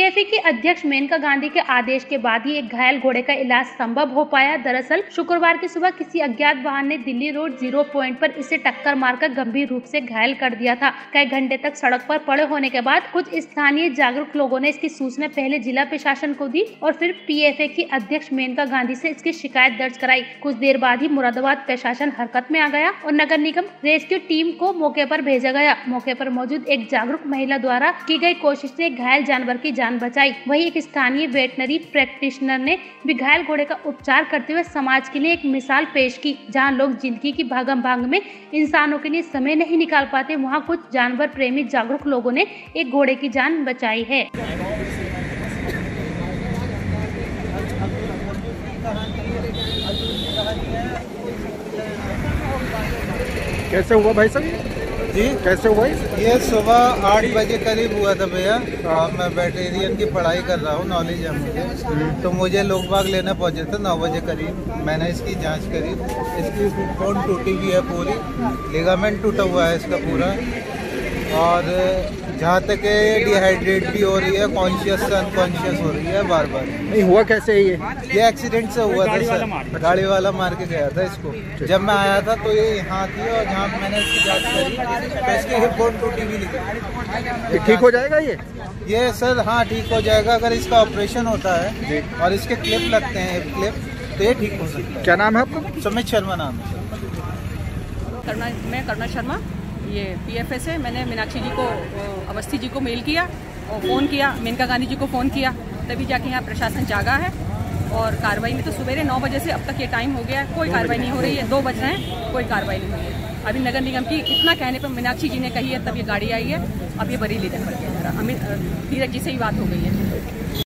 PFA की अध्यक्ष मेनका गांधी के आदेश के बाद ही एक घायल घोड़े का इलाज संभव हो पाया। दरअसल शुक्रवार की सुबह किसी अज्ञात वाहन ने दिल्ली रोड 0 पॉइंट पर इसे टक्कर मारकर गंभीर रूप से घायल कर दिया था। कई घंटे तक सड़क पर पड़े होने के बाद कुछ स्थानीय जागरूक लोगों ने इसकी सूचना पहले जिला प्रशासन को दी और फिर पीएफए की अध्यक्ष मेनका गांधी से इसकी शिकायत दर्ज कराई। कुछ देर बाद ही मुरादाबाद प्रशासन हरकत में आ गया और नगर निगम रेस्क्यू टीम को मौके पर भेजा गया। मौके पर मौजूद एक जागरूक महिला द्वारा की गई कोशिश से घायल जानवर की जान बचाई। वहीं एक स्थानीय वेटनरी प्रैक्टिशनर ने भी घायल घोड़े का उपचार करते हुए समाज के लिए एक मिसाल पेश की। जहां लोग जिंदगी की भागम भाग में इंसानों के लिए समय नहीं निकाल पाते, वहां कुछ जानवर प्रेमी जागरूक लोगों ने एक घोड़े की जान बचाई है। कैसे हुआ भाई साहब जी? कैसे हुआ ये सुबह 8 बजे करीब हुआ था भैया। और मैं वेटेरियन की पढ़ाई कर रहा हूँ, नॉलेज है मुझे। तो मुझे लोग बाग लेने पहुँचे थे 9 बजे करीब। मैंने इसकी जांच करी, इसकी बोन टूटी हुई है पूरी, लिगामेंट टूटा हुआ है इसका पूरा। और जहाँ तक ये डिहाइड्रेट भी हो रही है, कॉन्शियस से अनकॉन्शियस हो रही है बार बार। नहीं हुआ कैसे है ये एक्सीडेंट से हुआ था सर, गाड़ी वाला मार के गया था इसको। जब मैं आया था तो ये यहाँ थी और जहाँ मैंने इसकी जांच करी तो इसकी हिप बोन टूटी भी निकली। ठीक हो जाएगा ये सर? हाँ ठीक हो जाएगा अगर इसका ऑपरेशन होता है और इसके क्लिप लगते हैं, हिप क्लिप, तो ये ठीक हो सकता है। क्या नाम है आपका? सुमित शर्मा नाम है। मैं करुणा शर्मा, ये पीएफए से। मैंने मीनाक्षी जी को, अवस्थी जी को मेल किया और फ़ोन किया, मेनका गांधी जी को फ़ोन किया, तभी जाके यहाँ प्रशासन जागा है। और कार्रवाई में तो सुबह 9 बजे से अब तक ये टाइम हो गया है, कोई कार्रवाई नहीं हो रही है। 2 बज रहे हैं, कोई कार्रवाई नहीं हुई है। अभी नगर निगम की इतना कहने पर मीनाक्षी जी ने कही है तब ये गाड़ी आई है। अब ये बरेली रेफर किया। धीरज जी से ही बात हो गई है।